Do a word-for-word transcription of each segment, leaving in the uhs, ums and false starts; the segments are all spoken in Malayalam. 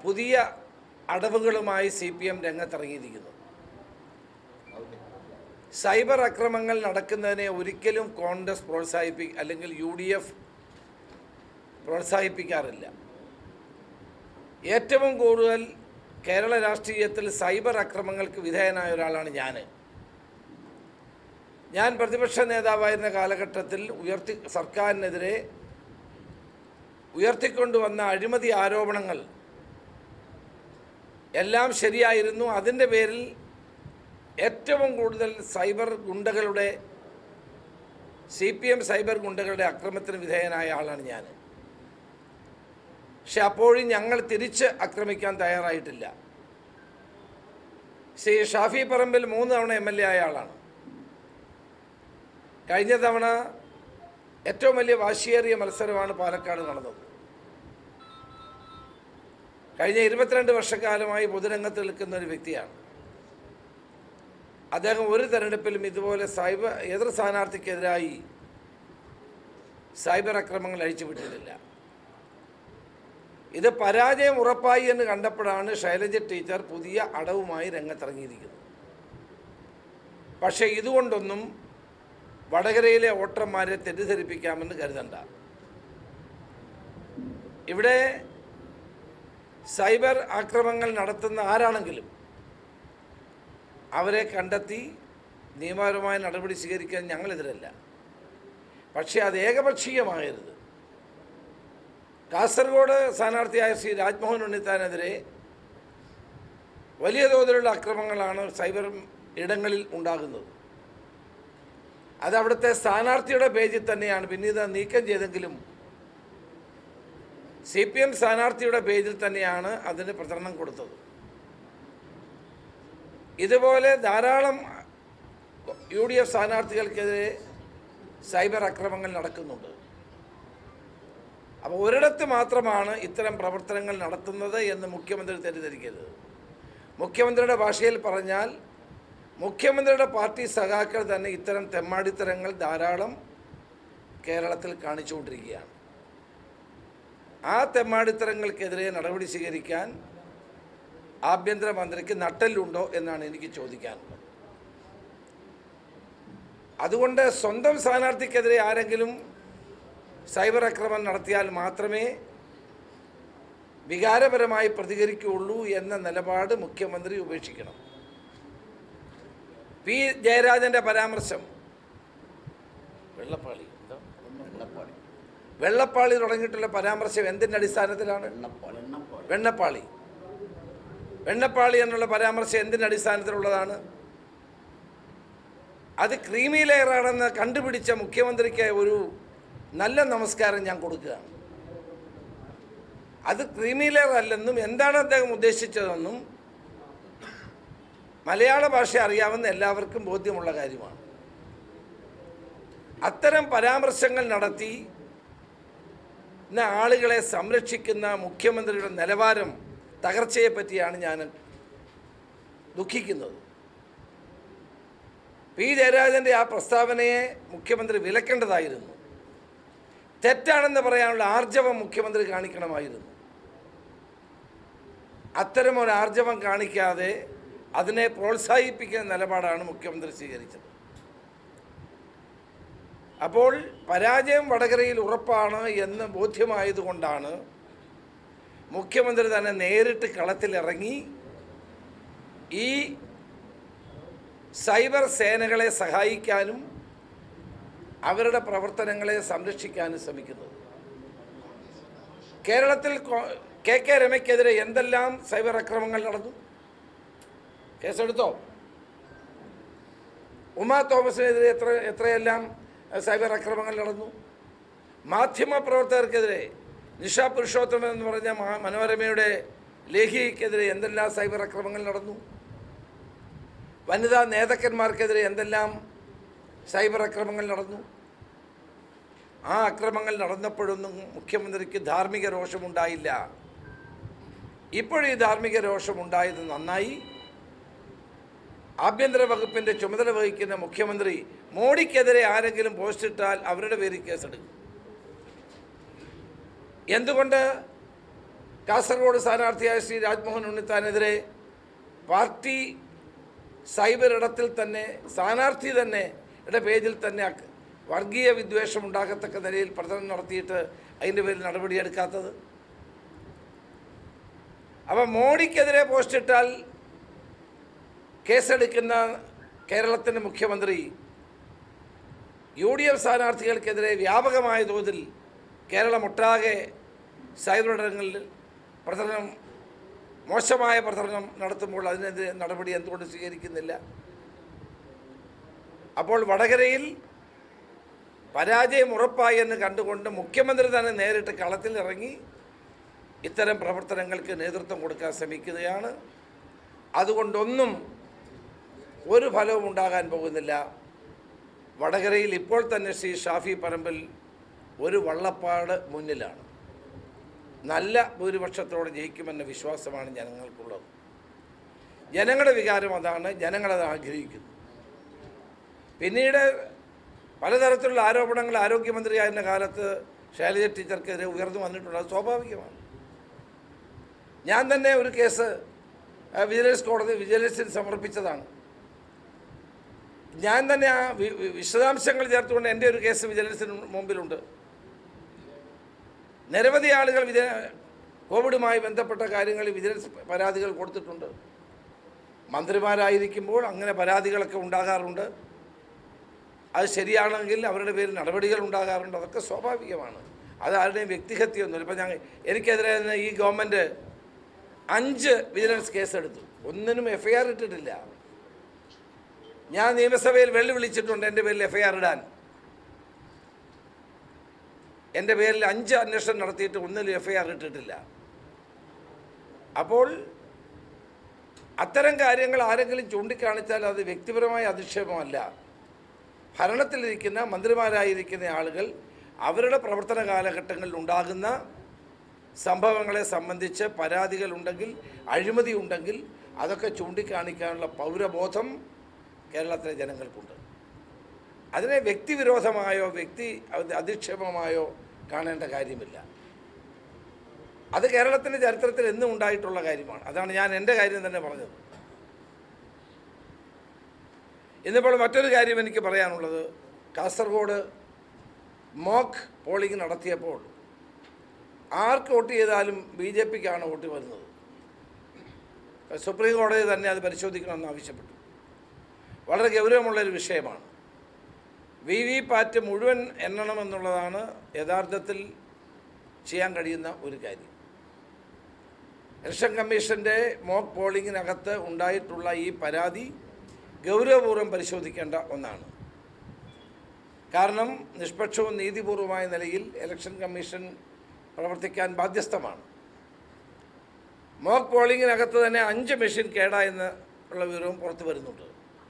പുതിയ അടവുകളുമായി സി പി എം രംഗത്തിറങ്ങിയിരിക്കുന്നു. സൈബർ അക്രമങ്ങൾ നടക്കുന്നതിനെ ഒരിക്കലും കോൺഗ്രസ് പ്രോത്സാഹിപ്പി അല്ലെങ്കിൽ യു ഡി എഫ് പ്രോത്സാഹിപ്പിക്കാറില്ല. ഏറ്റവും കൂടുതൽ കേരള രാഷ്ട്രീയത്തിൽ സൈബർ അക്രമങ്ങൾക്ക് വിധേയനായ ഒരാളാണ് ഞാൻ. ഞാൻ പ്രതിപക്ഷ നേതാവായിരുന്ന കാലഘട്ടത്തിൽ ഉയർത്തി സർക്കാരിനെതിരെ ഉയർത്തിക്കൊണ്ടുവന്ന അഴിമതി ആരോപണങ്ങൾ എല്ലാം ശരിയായിരുന്നു. അതിൻ്റെ പേരിൽ ഏറ്റവും കൂടുതൽ സൈബർ ഗുണ്ടകളുടെ സി പി എം സൈബർ ഗുണ്ടകളുടെ അക്രമത്തിന് വിധേയനായ ആളാണ് ഞാൻ. പക്ഷെ അപ്പോഴും ഞങ്ങൾ തിരിച്ച് ആക്രമിക്കാൻ തയ്യാറായിട്ടില്ല. ശ്രീ ഷാഫി പറമ്പിൽ മൂന്ന് തവണ എം എൽ എ ആയ ആളാണ്. കഴിഞ്ഞ തവണ ഏറ്റവും വലിയ വാശിയേറിയ മത്സരമാണ് പാലക്കാട് നടന്നത്. കഴിഞ്ഞ ഇരുപത്തിരണ്ട് വർഷക്കാലമായി പൊതുരംഗത്ത് നിൽക്കുന്ന ഒരു വ്യക്തിയാണ് അദ്ദേഹം. ഒരു തെരഞ്ഞെടുപ്പിലും ഇതുപോലെ സൈബർ എതിർ സ്ഥാനാർത്ഥിക്കെതിരായി സൈബർ അക്രമങ്ങൾ അഴിച്ചുവിട്ടിട്ടില്ല. ഇത് പരാജയം ഉറപ്പായി എന്ന് കണ്ടപ്പോഴാണ് ശൈലജ ടീച്ചർ പുതിയ അടവുമായി രംഗത്തിറങ്ങിയിരിക്കുന്നത്. പക്ഷേ ഇതുകൊണ്ടൊന്നും വടകരയിലെ വോട്ടർമാരെ തെറ്റിദ്ധരിപ്പിക്കാമെന്ന് കരുതണ്ട. ഇവിടെ സൈബർ ആക്രമങ്ങൾ നടത്തുന്ന ആരാണെങ്കിലും അവരെ കണ്ടെത്തി നിയമപരമായ നടപടി സ്വീകരിക്കാൻ ഞങ്ങളെതിരല്ല. പക്ഷേ അത് ഏകപക്ഷീയമാകരുത്. കാസർഗോഡ് സ്ഥാനാർത്ഥിയായ ശ്രീ രാജ്മോഹൻ ഉണ്ണിത്താനെതിരെ വലിയ തോതിലുള്ള അക്രമങ്ങളാണ് സൈബർ ഇടങ്ങളിൽ ഉണ്ടാകുന്നത്. അത് അവിടുത്തെ സ്ഥാനാർത്ഥിയുടെ പേജിൽ തന്നെയാണ്. പിന്നീട് നീക്കം ചെയ്തെങ്കിലും സി പി എം സ്ഥാനാർത്ഥിയുടെ പേജിൽ തന്നെയാണ് അതിന് പ്രചരണം കൊടുത്തത്. ഇതുപോലെ ധാരാളം യു ഡി എഫ് സ്ഥാനാർത്ഥികൾക്കെതിരെ സൈബർ അക്രമങ്ങൾ നടക്കുന്നുണ്ട്. അപ്പോൾ ഒരിടത്ത് മാത്രമാണ് ഇത്തരം പ്രവർത്തനങ്ങൾ നടത്തുന്നത് എന്ന് മുഖ്യമന്ത്രി തെറ്റിദ്ധരിക്കരുത്. മുഖ്യമന്ത്രിയുടെ ഭാഷയിൽ പറഞ്ഞാൽ മുഖ്യമന്ത്രിയുടെ പാർട്ടി സഖാക്കൾ തന്നെ ഇത്തരം തെമ്മാടിത്തരങ്ങൾ ധാരാളം കേരളത്തിൽ കാണിച്ചുകൊണ്ടിരിക്കുകയാണ്. ആ തെമ്മാടിത്തരങ്ങൾക്കെതിരെ നടപടി സ്വീകരിക്കാൻ ആഭ്യന്തരമന്ത്രിക്ക് നട്ടെല്ലുണ്ടോ എന്നാണ് എനിക്ക് ചോദിക്കാനുള്ളത്. അതുകൊണ്ട് സ്വന്തം സ്ഥാനാർത്ഥിക്കെതിരെ ആരെങ്കിലും സൈബർ ആക്രമണം നടത്തിയാൽ മാത്രമേ വികാരപരമായി പ്രതികരിക്കുകയുള്ളൂ എന്ന നിലപാട് മുഖ്യമന്ത്രി ഉപേക്ഷിക്കണം. പി ജയരാജൻ്റെ പരാമർശം വെള്ളപ്പാളി വെള്ളപ്പാളി വെള്ളപ്പാളി തുടങ്ങിയിട്ടുള്ള പരാമർശം എന്തിൻ്റെ അടിസ്ഥാനത്തിലാണ്? വെണ്ണപ്പാളി വെണ്ണപ്പാളി എന്നുള്ള പരാമർശം എന്തിൻ്റെ അടിസ്ഥാനത്തിലുള്ളതാണ്? അത് ക്രീമി ലെയറാണെന്ന് കണ്ടുപിടിച്ച മുഖ്യമന്ത്രിക്ക് ഒരു നല്ല നമസ്കാരം ഞാൻ കൊടുക്കുകയാണ്. അത് ക്രീമി ലെയർ അല്ലെന്നും എന്താണ് അദ്ദേഹം ഉദ്ദേശിച്ചതെന്നും മലയാള ഭാഷ അറിയാവുന്ന എല്ലാവർക്കും ബോധ്യമുള്ള കാര്യമാണ്. അത്തരം പരാമർശങ്ങൾ നടത്തി ഇന്ന ആളുകളെ സംരക്ഷിക്കുന്ന മുഖ്യമന്ത്രിയുടെ നിലവാരം തകർച്ചയെ പറ്റിയാണ് ഞാൻ ദുഃഖിക്കുന്നത്. പി ജയരാജൻ്റെ ആ പ്രസ്താവനയെ മുഖ്യമന്ത്രി വിലക്കേണ്ടതായിരുന്നു. തെറ്റാണെന്ന് പറയാനുള്ള ആർജവം മുഖ്യമന്ത്രി കാണിക്കണമായിരുന്നു. അത്തരം ഒരു ആർജവം കാണിക്കാതെ അതിനെ പ്രോത്സാഹിപ്പിക്കുന്ന നിലപാടാണ് മുഖ്യമന്ത്രി സ്വീകരിച്ചത്. അപ്പോൾ പരാജയം വടകരയിൽ ഉറപ്പാണ് എന്ന് ബോധ്യമായതുകൊണ്ടാണ് മുഖ്യമന്ത്രി തന്നെ നേരിട്ട് കളത്തിലിറങ്ങി ഈ സൈബർ സേനകളെ സഹായിക്കാനും അവരുടെ പ്രവർത്തനങ്ങളെ സംരക്ഷിക്കാനും ശ്രമിക്കുന്നത്. കേരളത്തിൽ കെ കെ രമയ്ക്കെതിരെ എന്തെല്ലാം സൈബർ അക്രമങ്ങൾ നടന്നു? കേസെടുത്തോ? ഉമാ തോമസിനെതിരെ എത്ര എത്രയെല്ലാം സൈബർ അക്രമങ്ങൾ നടന്നു? മാധ്യമപ്രവർത്തകർക്കെതിരെ നിഷ പുരുഷോത്തമൻ എന്ന് പറഞ്ഞ മനോരമയുടെ ലേഖികയ്ക്കെതിരെ എന്തെല്ലാം സൈബർ അക്രമങ്ങൾ നടന്നു? വനിതാ നേതാക്കന്മാർക്കെതിരെ എന്തെല്ലാം സൈബർ അക്രമങ്ങൾ നടന്നു? ആ അക്രമങ്ങൾ നടന്നപ്പോഴൊന്നും മുഖ്യമന്ത്രിക്ക് ധാർമ്മിക രോഷമുണ്ടായില്ല. ഇപ്പോഴീ ധാർമ്മിക രോഷമുണ്ടായത് നന്നായി. ആഭ്യന്തര വകുപ്പിൻ്റെ ചുമതല വഹിക്കുന്ന മുഖ്യമന്ത്രി മോഡിക്കെതിരെ ആരെങ്കിലും പോസ്റ്റിട്ടാൽ അവരുടെ പേരിൽ കേസെടുക്കും. എന്തുകൊണ്ട്? കാസർഗോഡ് സ്ഥാനാർത്ഥിയായ ശ്രീ രാജ്മോഹൻ ഉണ്ണിത്താനെതിരെ പാർട്ടി സൈബർ ഇടത്തിൽ തന്നെ സ്ഥാനാർത്ഥി തന്നെ യുടെ പേജിൽ തന്നെ വർഗീയ വിദ്വേഷം ഉണ്ടാകത്തക്ക നിലയിൽ പ്രചരണം നടത്തിയിട്ട് അതിൻ്റെ പേരിൽ നടപടിയെടുക്കാത്തത്? അപ്പം മോഡിക്കെതിരെ പോസ്റ്റിട്ടാൽ കേസെടുക്കുന്ന കേരളത്തിൻ്റെ മുഖ്യമന്ത്രി യു ഡി എഫ് സ്ഥാനാർത്ഥികൾക്കെതിരെ വ്യാപകമായ തോതിൽ കേരളമൊട്ടാകെ സൈബർ ഇടങ്ങളിൽ പ്രചരണം മോശമായ പ്രചരണം നടത്തുമ്പോൾ അതിനെതിരെ നടപടി എന്തുകൊണ്ട് സ്വീകരിക്കുന്നില്ല? അപ്പോൾ വടകരയിൽ പരാജയം ഉറപ്പായി എന്ന് കണ്ടുകൊണ്ട് മുഖ്യമന്ത്രി തന്നെ നേരിട്ട് കളത്തിൽ ഇറങ്ങി ഇത്തരം പ്രവർത്തനങ്ങൾക്ക് നേതൃത്വം കൊടുക്കാൻ ശ്രമിക്കുകയാണ്. അതുകൊണ്ടൊന്നും ഒരു ഫലവും ഉണ്ടാകാൻ പോകുന്നില്ല. വടകരയിൽ ഇപ്പോൾ തന്നെ ശ്രീ ഷാഫി പറമ്പിൽ ഒരു വള്ളപ്പാട് മുന്നിലാണ്. നല്ല ഭൂരിപക്ഷത്തോടെ ജയിക്കുമെന്ന വിശ്വാസമാണ് ജനങ്ങൾക്കുള്ളത്. ജനങ്ങളുടെ വികാരം അതാണ്, ജനങ്ങളത് ആഗ്രഹിക്കുന്നു. പിന്നീട് പലതരത്തിലുള്ള ആരോപണങ്ങൾ ആരോഗ്യമന്ത്രിയായിരുന്ന കാലത്ത് ശൈലജ ടീച്ചർക്കെതിരെ ഉയർന്നു വന്നിട്ടുണ്ട്. അത് സ്വാഭാവികമാണ്. ഞാൻ തന്നെ ഒരു കേസ് വിജിലൻസ് കോടതി വിജിലൻസിന് സമർപ്പിച്ചതാണ്. ഞാൻ തന്നെ ആ വിശദാംശങ്ങൾ ചേർത്തുകൊണ്ട് എൻ്റെ ഒരു കേസ് വിജിലൻസിന് മുമ്പിലുണ്ട്. നിരവധി ആളുകൾ വിജ കോവിഡുമായി ബന്ധപ്പെട്ട കാര്യങ്ങളിൽ വിജിലൻസ് പരാതികൾ കൊടുത്തിട്ടുണ്ട്. മന്ത്രിമാരായിരിക്കുമ്പോൾ അങ്ങനെ പരാതികളൊക്കെ ഉണ്ടാകാറുണ്ട്. അത് ശരിയാണെങ്കിൽ അവരുടെ പേരിൽ നടപടികൾ ഉണ്ടാകാറുണ്ട്. അതൊക്കെ സ്വാഭാവികമാണ്. അത് ആരുടെയും വ്യക്തിഹത്യമൊന്നുമില്ല. ഇപ്പം ഞങ്ങൾ എനിക്കെതിരെ ഈ ഗവൺമെൻറ് അഞ്ച് വിജിലൻസ് കേസെടുത്തു. ഒന്നിനും എഫ് ഐ ആർ ഇട്ടിട്ടില്ല. ഞാൻ നിയമസഭയിൽ വെല്ലുവിളിച്ചിട്ടുണ്ട് എൻ്റെ പേരിൽ എഫ് ഐ ആർ ഇടാൻ. എൻ്റെ പേരിൽ അഞ്ച് അന്വേഷണം നടത്തിയിട്ട് ഒന്നിലും എഫ് ഐ ആർ ഇട്ടിട്ടില്ല. അപ്പോൾ അത്തരം കാര്യങ്ങൾ ആരെങ്കിലും ചൂണ്ടിക്കാണിച്ചാൽ അത് വ്യക്തിപരമായ അധിക്ഷേപമല്ല. ഭരണത്തിലിരിക്കുന്ന മന്ത്രിമാരായിരിക്കുന്ന ആളുകൾ അവരുടെ പ്രവർത്തന കാലഘട്ടങ്ങളിൽ ഉണ്ടാകുന്ന സംഭവങ്ങളെ സംബന്ധിച്ച് പരാതികളുണ്ടെങ്കിൽ, അഴിമതി ഉണ്ടെങ്കിൽ അതൊക്കെ ചൂണ്ടിക്കാണിക്കാനുള്ള പൗരബോധം കേരളത്തിലെ ജനങ്ങൾക്കുണ്ട്. അതിനെ വ്യക്തിവിരോധമായോ വ്യക്തി അധിക്ഷേപമായോ കാണേണ്ട കാര്യമില്ല. അത് കേരളത്തിൻ്റെ ചരിത്രത്തിൽ എന്നും ഉണ്ടായിട്ടുള്ള കാര്യമാണ്. അതാണ് ഞാൻ എൻ്റെ കാര്യം തന്നെ പറഞ്ഞത്. ഇന്നിപ്പോൾ മറ്റൊരു കാര്യം എനിക്ക് പറയാനുള്ളത്, കാസർഗോഡ് മോക്ക് പോളിംഗ് നടത്തിയപ്പോൾ ആർക്ക് വോട്ട് ചെയ്താലും ബി ജെ പിക്കാണ് വോട്ട് വരുന്നത്. സുപ്രീം കോടതി തന്നെ അത് പരിശോധിക്കണമെന്ന് ആവശ്യപ്പെട്ടു. വളരെ ഗൗരവമുള്ളൊരു വിഷയമാണ്. വി വി പാറ്റ് മുഴുവൻ എണ്ണണമെന്നുള്ളതാണ് യഥാർത്ഥത്തിൽ ചെയ്യാൻ കഴിയുന്ന ഒരു കാര്യം. ഇലക്ഷൻ കമ്മീഷൻ്റെ മോക്ക് പോളിങ്ങിനകത്ത് ഉണ്ടായിട്ടുള്ള ഈ പരാതി ഗൗരവപൂർവ്വം പരിശോധിക്കേണ്ട ഒന്നാണ്. കാരണം നിഷ്പക്ഷവും നീതിപൂർവമായ നിലയിൽ ഇലക്ഷൻ കമ്മീഷൻ പ്രവർത്തിക്കാൻ ബാധ്യസ്ഥമാണ്. മോക്ക് പോളിങ്ങിനകത്ത് തന്നെ അഞ്ച് മെഷീൻ കേടായെന്ന് ഉള്ള വിവരവും പുറത്തു വരുന്നുണ്ട്.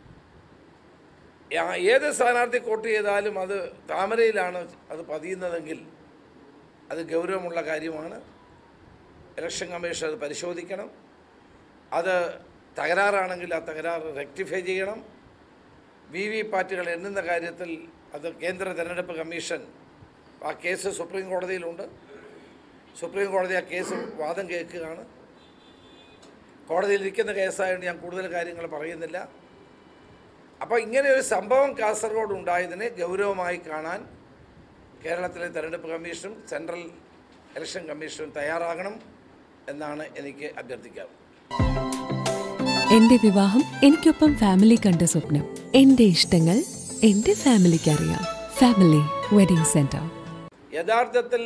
ഏത് സ്ഥാനാർത്ഥി വോട്ട് ചെയ്താലും അത് താമരയിലാണ് അത് പതിയുന്നതെങ്കിൽ അത് ഗൗരവമുള്ള കാര്യമാണ്. ഇലക്ഷൻ കമ്മീഷൻ അത് പരിശോധിക്കണം. അത് തകരാറാണെങ്കിൽ ആ തകരാറ് റെക്ടിഫൈ ചെയ്യണം. വി വി പാറ്റുകൾ എണ്ണുന്ന കാര്യത്തിൽ അത് കേന്ദ്ര തെരഞ്ഞെടുപ്പ് കമ്മീഷൻ ആ കേസ് സുപ്രീം കോടതിയിലുണ്ട്. സുപ്രീം കോടതി ആ കേസ് വാദം കേൾക്കുകയാണ്. കോടതിയിലിരിക്കുന്ന കേസായതുകൊണ്ട് ഞാൻ കൂടുതൽ കാര്യങ്ങൾ പറയുന്നില്ല. അപ്പോൾ ഇങ്ങനെ ഒരു സംഭവം കാസർഗോഡ് ഉണ്ടായതിനെ ഗൗരവമായി കാണാൻ കേരളത്തിലെ തെരഞ്ഞെടുപ്പ് കമ്മീഷനും സെൻട്രൽ ഇലക്ഷൻ കമ്മീഷനും തയ്യാറാകണം എന്നാണ് എനിക്ക് അഭ്യർത്ഥിക്കാറ്. എന്റെ വിവാഹം എനിക്കൊപ്പം ഫാമിലി കണ്ട സ്വപ്നം. എന്റെ ഇഷ്ടങ്ങൾ എന്റെ ഫാമിലിക്ക് അറിയാം. Family wedding centre. യഥാർത്ഥത്തിൽ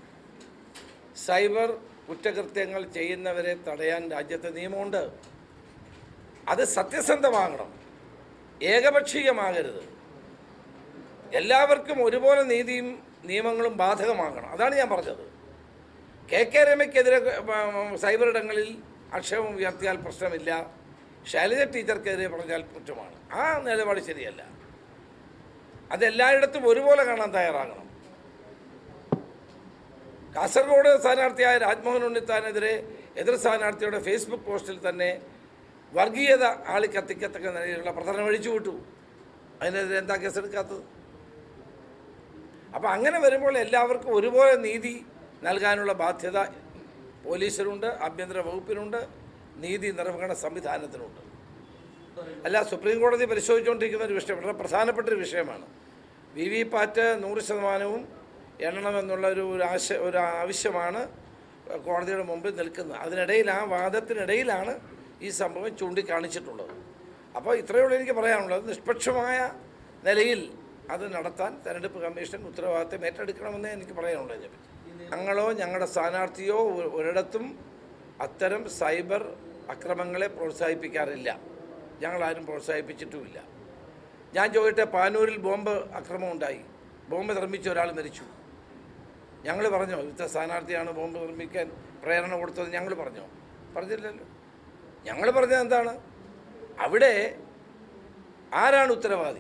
സൈബർ കുറ്റകൃത്യങ്ങൾ ചെയ്യുന്നവരെ തടയാൻ രാജ്യത്തെ നിയമമുണ്ട്. അത് സത്യസന്ധമാകണം, ഏകപക്ഷീയമാകരുത്. എല്ലാവർക്കും ഒരുപോലെ നീതിയും നിയമങ്ങളും ബാധകമാകണം. അതാണ് ഞാൻ പറഞ്ഞത്. കെ കെ രമയ്ക്കെതിരെ സൈബർ ഇടങ്ങളിൽ ആക്ഷേപം ഉയർത്തിയാൽ പ്രശ്നമില്ല, ശൈലജ ടീച്ചർക്കെതിരെ പറഞ്ഞാൽ കുറ്റമാണ്. ആ നിലപാട് ശരിയല്ല. അതെല്ലായിടത്തും ഒരുപോലെ കാണാൻ തയ്യാറാകണം. കാസർഗോഡ് സ്ഥാനാർത്ഥിയായ രാജ്മോഹൻ ഉണ്ണിത്താനെതിരെ എതിർ സ്ഥാനാർത്ഥിയുടെ ഫേസ്ബുക്ക് പോസ്റ്റിൽ തന്നെ വർഗീയത ആളി കത്തിക്കത്തക്ക നിലയിലുള്ള പ്രചരണം അഴിച്ചു വിട്ടു. അതിനെതിരെ എന്താ കേസെടുക്കാത്തത്? അപ്പം അങ്ങനെ വരുമ്പോൾ എല്ലാവർക്കും ഒരുപോലെ നീതി നൽകാനുള്ള ബാധ്യത പോലീസിനുണ്ട്, ആഭ്യന്തര വകുപ്പിനുണ്ട്, നീതി നിർവഹണ സംവിധാനത്തിനുണ്ട്. അല്ല, സുപ്രീം കോടതി പരിശോധിച്ചുകൊണ്ടിരിക്കുന്ന ഒരു വിഷയം, വളരെ പ്രധാനപ്പെട്ട ഒരു വിഷയമാണ്. വി വി പാറ്റ് നൂറ് ശതമാനവും എണ്ണണമെന്നുള്ള ഒരു ആശ ഒരു ആവശ്യമാണ് കോടതിയുടെ മുമ്പിൽ നിൽക്കുന്നത്. അതിനിടയിൽ, ആ വാദത്തിനിടയിലാണ് ഈ സംഭവം ചൂണ്ടിക്കാണിച്ചിട്ടുള്ളത്. അപ്പോൾ ഇത്രയുള്ള എനിക്ക് പറയാനുള്ളത്, നിഷ്പക്ഷമായ നിലയിൽ അത് നടത്താൻ തെരഞ്ഞെടുപ്പ് കമ്മീഷൻ ഉത്തരവാദിത്തം ഏറ്റെടുക്കണമെന്നേ എനിക്ക് പറയാനുള്ളത്. അതിനെപ്പറ്റി ഞങ്ങളോ ഞങ്ങളുടെ സ്ഥാനാർത്ഥിയോ ഒരിടത്തും അത്തരം സൈബർ അക്രമങ്ങളെ പ്രോത്സാഹിപ്പിക്കാറില്ല. ഞങ്ങളാരും പ്രോത്സാഹിപ്പിച്ചിട്ടുമില്ല. ഞാൻ ചോദിട്ടെ, പാനൂരിൽ ബോംബ് ആക്രമണം ഉണ്ടായി, ബോംബ് നിർമ്മിച്ച ഒരാൾ മരിച്ചു. ഞങ്ങൾ പറഞ്ഞോ ഇവിടുത്തെ സ്ഥാനാർത്ഥിയാണ് ബോംബ് നിർമ്മിക്കാൻ പ്രേരണ കൊടുത്തത്? ഞങ്ങൾ പറഞ്ഞോ? പറഞ്ഞില്ലല്ലോ. ഞങ്ങൾ പറഞ്ഞത് എന്താണ്? അവിടെ ആരാണ് ഉത്തരവാദി?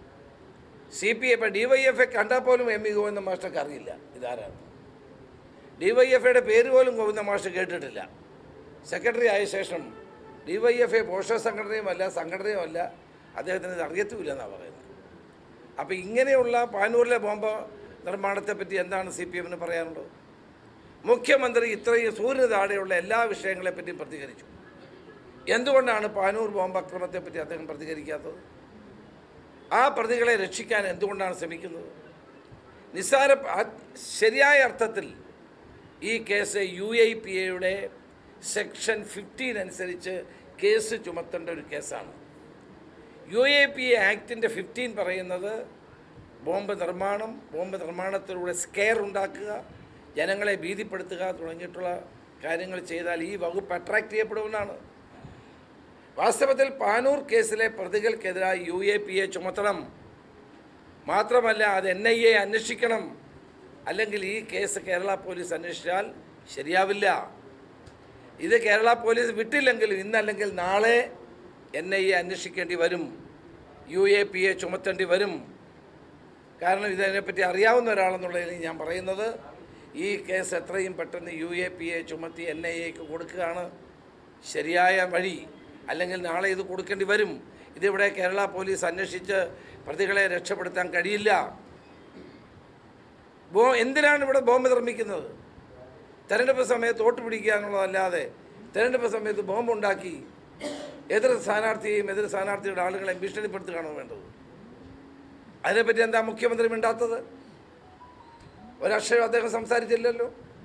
C P M D Y F A കണ്ടാൽ പോലും എം ഇ ഗോവിന്ദ മാസ്റ്റർക്ക് അറിയില്ല ഇതാരാണ്. ഡി വൈ എഫ് എയുടെ പേര് പോലും ഗോവിന്ദ മാസ്റ്റർ കേട്ടിട്ടില്ല. സെക്രട്ടറി ആയ ശേഷം ഡി വൈ എഫ് എ പോഷക സംഘടനയുമല്ല, സംഘടനയുമല്ല, അദ്ദേഹത്തിന് ഇത് അറിയത്തുമില്ല എന്നാണ് പറയുന്നത്. അപ്പോൾ ഇങ്ങനെയുള്ള പാനൂരിലെ ബോംബ് നിർമ്മാണത്തെപ്പറ്റി എന്താണ് സി പി എമ്മിന് പറയാനുള്ളത്? മുഖ്യമന്ത്രി ഇത്രയും സൂര്യന് താഴെയുള്ള എല്ലാ വിഷയങ്ങളെപ്പറ്റിയും പ്രതികരിച്ചു. എന്തുകൊണ്ടാണ് പാനൂർ ബോംബ് അക്രമത്തെപ്പറ്റി അദ്ദേഹം പ്രതികരിക്കാത്തത്? ആ പ്രതികളെ രക്ഷിക്കാൻ എന്തുകൊണ്ടാണ് ശ്രമിക്കുന്നത്? നിസ്സാര ശരിയായ അർത്ഥത്തിൽ ഈ കേസ് യു എ പി എയുടെ സെക്ഷൻ ഫിഫ്റ്റീൻ അനുസരിച്ച് കേസ് ചുമത്തേണ്ട ഒരു കേസാണ്. യു എ പി എ ആക്ടിൻ്റെ ഫിഫ്റ്റീൻ പറയുന്നത് ബോംബ് നിർമ്മാണം, ബോംബ് നിർമ്മാണത്തിലൂടെ സ്കെയർ ഉണ്ടാക്കുക, ജനങ്ങളെ ഭീതിപ്പെടുത്തുക തുടങ്ങിയിട്ടുള്ള കാര്യങ്ങൾ ചെയ്താൽ ഈ വകുപ്പ് അട്രാക്റ്റ് ചെയ്യപ്പെടുമെന്നാണ്. വാസ്തവത്തിൽ പാനൂർ കേസിലെ പ്രതികൾക്കെതിരായി യു എ പി എ ചുമത്തണം. മാത്രമല്ല, അത് എൻ ഐ എ അന്വേഷിക്കണം. അല്ലെങ്കിൽ ഈ കേസ് കേരള പോലീസ് അന്വേഷിച്ചാൽ ശരിയാവില്ല. ഇത് കേരള പോലീസ് വിട്ടില്ലെങ്കിൽ ഇന്നല്ലെങ്കിൽ നാളെ എൻ ഐ എ അന്വേഷിക്കേണ്ടി വരും, യു എ പി എ ചുമത്തേണ്ടി വരും. കാരണം ഇതിനെപ്പറ്റി അറിയാവുന്ന ഒരാളെന്നുള്ളതിൽ ഞാൻ പറയുന്നത്, ഈ കേസ് എത്രയും പെട്ടെന്ന് യു എ പി എ ചുമത്തി എൻ ഐ എക്ക് കൊടുക്കുകയാണ് ശരിയായ വഴി. അല്ലെങ്കിൽ നാളെ ഇത് കൊടുക്കേണ്ടി വരും. ഇതിവിടെ കേരള പോലീസ് അന്വേഷിച്ച് പ്രതികളെ രക്ഷപ്പെടുത്താൻ കഴിയില്ല. ബോ എന്തിനാണ് ഇവിടെ ബോംബ് നിർമ്മിക്കുന്നത്? തെരഞ്ഞെടുപ്പ് സമയത്ത് വോട്ട് പിടിക്കുക എന്നുള്ളതല്ലാതെ തെരഞ്ഞെടുപ്പ് സമയത്ത് ബോംബുണ്ടാക്കി എതിർ സ്ഥാനാർത്ഥിയെയും എതിർ സ്ഥാനാർത്ഥിയുടെ ആളുകളെ ഭീഷണിപ്പെടുത്തുകയാണോ വേണ്ടത്? അതിനെപ്പറ്റി എന്താ മുഖ്യമന്ത്രി മിണ്ടാത്തത്? ഒരക്ഷരം അദ്ദേഹം സംസാരിച്ചില്ലല്ലോ.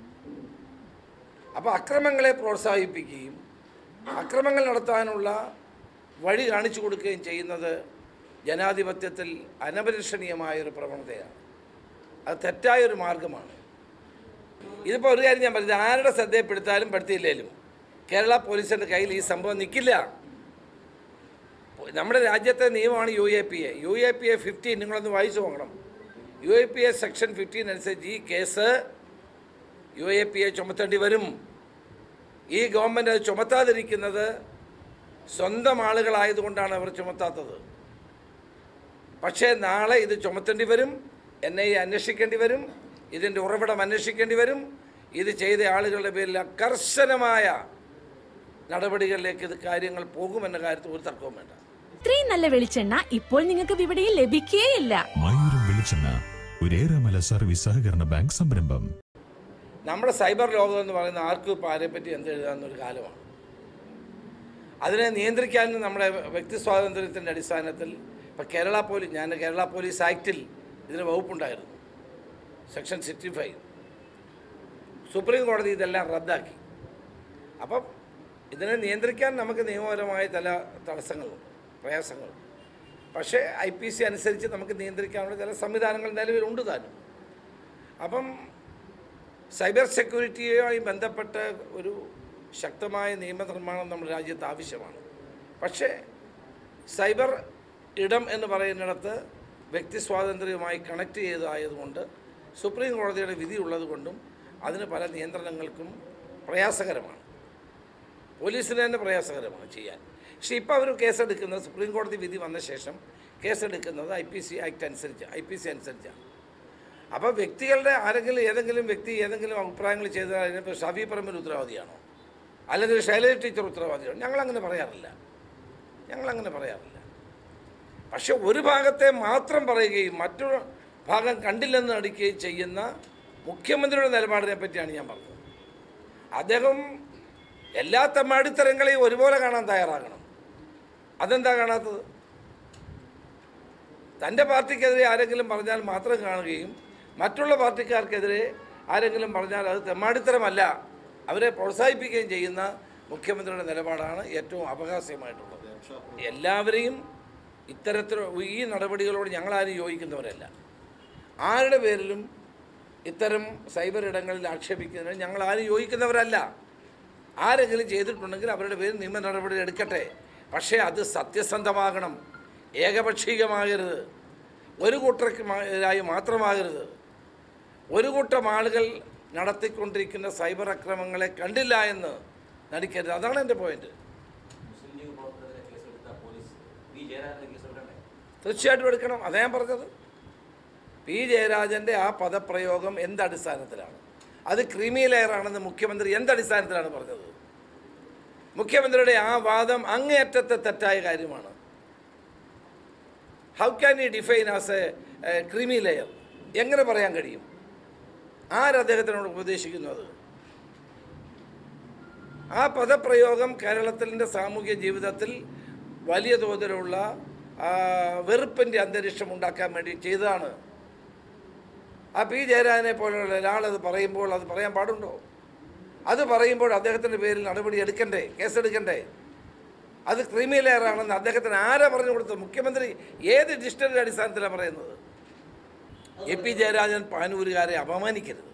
അപ്പോൾ അക്രമങ്ങളെ പ്രോത്സാഹിപ്പിക്കുകയും അക്രമങ്ങൾ നടത്താനുള്ള വഴി കാണിച്ചു കൊടുക്കുകയും ചെയ്യുന്നത് ജനാധിപത്യത്തിൽ അനഭിലഷണീയമായൊരു പ്രവണതയാണ്. അത് തെറ്റായൊരു മാർഗമാണ്. ഇതിപ്പോൾ ഒരു കാര്യം ഞാൻ പറഞ്ഞത്, ആരുടെ ശ്രദ്ധയെപ്പെടുത്താലും പെടുത്തിയില്ലേലും കേരള പോലീസിൻ്റെ കയ്യിൽ ഈ സംഭവം നിൽക്കില്ല. നമ്മുടെ രാജ്യത്തെ നിയമമാണ് U A P A. U A P A fifteen നിങ്ങളൊന്ന് വായിച്ചു നോക്കണം. U A P A section fifteen അനുസരിച്ച് ഈ case U A P A ചുമത്തേണ്ടി വരും. ഈ ഗവൺമെൻറ് അത് ചുമത്താതിരിക്കുന്നത് സ്വന്തം ആളുകളായതുകൊണ്ടാണ് അവർ ചുമത്താത്തത്. പക്ഷേ നാളെ ഇത് ചുമത്തേണ്ടി വരും, എൻ ഐ എ അന്വേഷിക്കേണ്ടി വരും, ഇതിൻ്റെ ഉറവിടം അന്വേഷിക്കേണ്ടി വരും. ഇത് ചെയ്ത ആളുകളുടെ പേരിൽ കർശനമായ നടപടികളിലേക്ക് ഇത് കാര്യങ്ങൾ പോകുമെന്ന കാര്യത്തിൽ ഒരു തർക്കവും വേണ്ട. ഇത്രയും നല്ല വെളിച്ചെണ്ണ ഇപ്പോൾ നിങ്ങൾക്ക് വിപണിയിൽ ലഭിക്കുകയില്ല. മയൂരം വെളിച്ചെണ്ണ, ഒരേറെമല സർവീസ് സഹകരണ ബാങ്ക് സംരംഭം. നമ്മുടെ സൈബർ ലോകം എന്ന് പറയുന്ന ആർക്കും ഇപ്പോൾ ആരെപ്പറ്റി എന്ത് എഴുതാമെന്നൊരു കാലമാണ്. അതിനെ നിയന്ത്രിക്കാനും നമ്മുടെ വ്യക്തി സ്വാതന്ത്ര്യത്തിൻ്റെ അടിസ്ഥാനത്തിൽ ഇപ്പോൾ കേരള പോലീസ് ഞാൻ കേരള പോലീസ് ആക്റ്റിൽ ഇതിന് വകുപ്പുണ്ടായിരുന്നു, സെക്ഷൻ സിക്സ്റ്റി ഫൈവ്. സുപ്രീം കോടതി ഇതെല്ലാം റദ്ദാക്കി. അപ്പം ഇതിനെ നിയന്ത്രിക്കാൻ നമുക്ക് നിയമപരമായ ചില തടസ്സങ്ങളും പ്രയാസങ്ങളും, പക്ഷേ ഐ പി സി അനുസരിച്ച് നമുക്ക് നിയന്ത്രിക്കാനുള്ള ചില സംവിധാനങ്ങൾ നിലവിലുണ്ട് താനും. അപ്പം സൈബർ സെക്യൂരിറ്റിയുമായി ബന്ധപ്പെട്ട് ഒരു ശക്തമായ നിയമനിർമ്മാണം നമ്മുടെ രാജ്യത്ത് ആവശ്യമാണ്. പക്ഷേ സൈബർ ഇടം എന്ന് പറയുന്നിടത്ത് വ്യക്തി സ്വാതന്ത്ര്യവുമായി കണക്ട് ചെയ്തതായതുകൊണ്ട് സുപ്രീം കോടതിയുടെ വിധി ഉള്ളതുകൊണ്ടും അതിന് പല നിയന്ത്രണങ്ങൾക്കും പ്രയാസകരമാണ്. പോലീസിന് തന്നെ പ്രയാസകരമാണ് ചെയ്യാൻ. പക്ഷേ ഇപ്പോൾ അവർ കേസെടുക്കുന്നത് സുപ്രീം കോടതി വിധി വന്ന ശേഷം കേസെടുക്കുന്നത് ഐ പി സി ആക്ട് അനുസരിച്ച് ഐ പി സി അനുസരിച്ചാണ്. അപ്പോൾ വ്യക്തികളുടെ ആരെങ്കിലും ഏതെങ്കിലും വ്യക്തി ഏതെങ്കിലും അഭിപ്രായങ്ങൾ ചെയ്താൽ അതിനിപ്പോൾ ഷഫി പറമ്പിൽ ഉത്തരവാദിയാണോ അല്ലെങ്കിൽ ശൈലജ ടീച്ചർ ഉത്തരവാദിയാണോ? ഞങ്ങളങ്ങനെ പറയാറില്ല ഞങ്ങളങ്ങനെ പറയാറില്ല പക്ഷെ ഒരു ഭാഗത്തെ മാത്രം പറയുകയും മറ്റൊരു ഭാഗം കണ്ടില്ലെന്ന് നടിക്കുകയും ചെയ്യുന്ന മുഖ്യമന്ത്രിയുടെ നിലപാടിനെ പറ്റിയാണ് ഞാൻ പറഞ്ഞത്. അദ്ദേഹം എല്ലാ തെമ്മാടിത്തരങ്ങളെയും ഒരുപോലെ കാണാൻ തയ്യാറാകണം. അതെന്താ കാണാത്തത്? തൻ്റെ പാർട്ടിക്കെതിരെ ആരെങ്കിലും പറഞ്ഞാൽ മാത്രം കാണുകയും മറ്റുള്ള പാർട്ടിക്കാർക്കെതിരെ ആരെങ്കിലും പറഞ്ഞാൽ അത് തെമ്മാടിത്തരമല്ല, അവരെ പ്രോത്സാഹിപ്പിക്കുകയും ചെയ്യുന്ന മുഖ്യമന്ത്രിയുടെ നിലപാടാണ് ഏറ്റവും അപഹാസ്യമായിട്ടുള്ളത്. എല്ലാവരെയും ഇത്തരത്തിൽ ഈ നടപടികളോട് ഞങ്ങളാരും യോജിക്കുന്നവരല്ല. ആരുടെ പേരിലും ഇത്തരം സൈബർ ഇടങ്ങളിൽ ആക്ഷേപിക്കുന്നതിന് ഞങ്ങളാരും യോജിക്കുന്നവരല്ല. ആരെങ്കിലും ചെയ്തിട്ടുണ്ടെങ്കിൽ അവരുടെ പേരിൽ നിയമ നടപടി എടുക്കട്ടെ. പക്ഷേ അത് സത്യസന്ധമാകണം, ഏകപക്ഷീയമാകരുത്, ഒരു കൂട്ടരായി മാത്രമാകരുത്. ഒരു കൂട്ടം ആളുകൾ നടത്തിക്കൊണ്ടിരിക്കുന്ന സൈബർ അക്രമങ്ങളെ കണ്ടില്ല എന്ന് നടിക്കരുത്. അതാണ് എൻ്റെ പോയിന്റ്. തീർച്ചയായിട്ടും എടുക്കണം. അതാ ഞാൻ പറഞ്ഞത്. പി ജയരാജൻ്റെ ആ പദപ്രയോഗം എന്തടിസ്ഥാനത്തിലാണ്? അത് ക്രീമി ലെയറാണെന്ന് മുഖ്യമന്ത്രി എന്തടിസ്ഥാനത്തിലാണ് പറഞ്ഞത്? മുഖ്യമന്ത്രിയുടെ ആ വാദം അങ്ങേയറ്റത്തെ തെറ്റായ കാര്യമാണ്. How can we define as a creamy layer? എങ്ങനെ പറയാൻ കഴിയും? ആരദ്ദേഹത്തിനോട് ഉപദേശിക്കുന്നത്? ആ പദപ്രയോഗം കേരളത്തിൻ്റെ സാമൂഹ്യ ജീവിതത്തിൽ വലിയ തോതിലുള്ള വെറുപ്പിൻ്റെ അന്തരീക്ഷം ഉണ്ടാക്കാൻ വേണ്ടി ചെയ്തതാണ്. ആ പി ജയരാജനെ പോലുള്ള ഒരാളത് പറയുമ്പോൾ അത് പറയാൻ പാടുണ്ടോ? അത് പറയുമ്പോൾ അദ്ദേഹത്തിൻ്റെ പേരിൽ നടപടി എടുക്കണ്ടേ, കേസെടുക്കണ്ടേ? അത് ക്രീമി ലെയറാണെന്ന് അദ്ദേഹത്തിന് ആരാ പറഞ്ഞു കൊടുത്തത്? മുഖ്യമന്ത്രി ഏത് ഡിക്ഷണറി അടിസ്ഥാനത്തിലാണ് പറയുന്നത്? എ പി ജയരാജൻ പാനൂരുകാരെ അപമാനിക്കരുത്.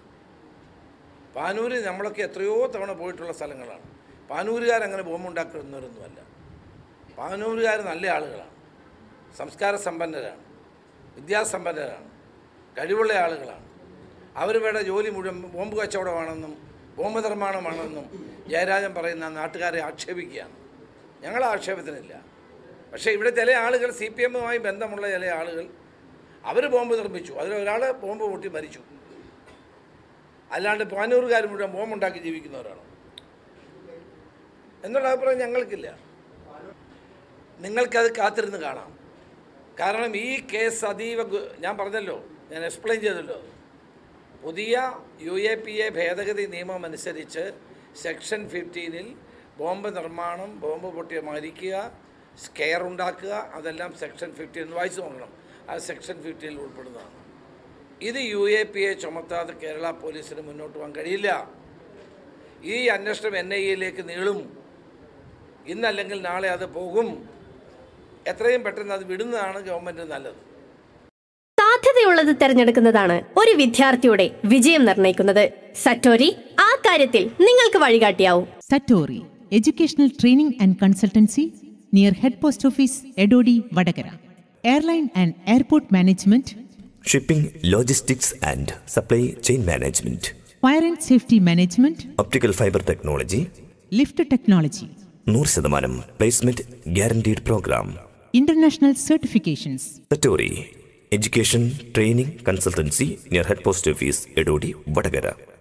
പാനൂര് നമ്മളൊക്കെ എത്രയോ തവണ പോയിട്ടുള്ള സ്ഥലങ്ങളാണ്. പാനൂരുകാരങ്ങനെ ബോംബുണ്ടാക്കുന്നവരൊന്നുമല്ല. പാനൂരുകാർ നല്ല ആളുകളാണ്, സംസ്കാര സമ്പന്നരാണ്, വിദ്യാസമ്പന്നരാണ്, കഴിവുള്ള ആളുകളാണ്. അവർ വേണ്ട ജോലി മുഴുവൻ ബോംബ് കച്ചവടമാണെന്നും ബോംബ് നിർമ്മാണമാണെന്നും ജയരാജൻ പറയുന്ന നാട്ടുകാരെ ആക്ഷേപിക്കുകയാണ്. ഞങ്ങൾ ആക്ഷേപത്തിനില്ല. പക്ഷേ ഇവിടെ ചില ആളുകൾ, സി പി എമ്മുമായി ബന്ധമുള്ള ചില ആളുകൾ, അവർ ബോംബ് നിർമ്മിച്ചു, അതിലൊരാൾ ബോംബ് പൊട്ടി മരിച്ചു. അല്ലാണ്ട് പാനൂറുകാർ മുഴുവൻ ബോംബുണ്ടാക്കി ജീവിക്കുന്നവരാണ് എന്നുള്ള അഭിപ്രായം ഞങ്ങൾക്കില്ല. നിങ്ങൾക്കത് കാത്തിരുന്ന് കാണാം. കാരണം ഈ കേസ് അതീവ, ഞാൻ പറഞ്ഞല്ലോ, ഞാൻ എക്സ്പ്ലെയിൻ ചെയ്തല്ലോ, പുതിയ യു എ പി എ ഭേദഗതി നിയമം അനുസരിച്ച് സെക്ഷൻ ഫിഫ്റ്റീനിൽ ബോംബ് നിർമ്മാണം, ബോംബ് പൊട്ടി മരിക്കുക, സ്കെയർ ഉണ്ടാക്കുക, അതെല്ലാം സെക്ഷൻ ഫിഫ്റ്റീൻ വായിച്ചു നോക്കണം. അത് സെക്ഷൻ ഫിഫ്റ്റീനിൽ ഉൾപ്പെടുന്നതാണ്. ഇത് യു എ പി എ ചുമത്താതെ കേരള പോലീസിന് മുന്നോട്ട് പോകാൻ കഴിയില്ല. ഈ അന്വേഷണം എൻ ഐ എയിലേക്ക് നീളും. ഇന്നല്ലെങ്കിൽ നാളെ അത് പോകും. എത്രയും പെട്ടെന്ന് അത് വിടുന്നതാണ് ഗവൺമെൻറ് നല്ലത്. സാധ്യതയുള്ളത് തിരഞ്ഞെടുക്കുന്നതാണ് ഒരു വിദ്യാർത്ഥിയുടെ വിജയം നിർണ്ണയിക്കുന്നത്. സറ്റോരി ആ കാര്യത്തിൽ നിങ്ങൾക്ക് വഴികാട്ടിയാവും. Satori educational training and consultancy near head post office, Edodi, Vadakara. Airline and airport management, shipping, logistics and supply chain management, fire and safety management, optical fibre technology, lift technology, നൂറ് ശതമാനം placement guaranteed programme, international certifications. Satori education training consultancy near head post office, Edodi, Vadakara.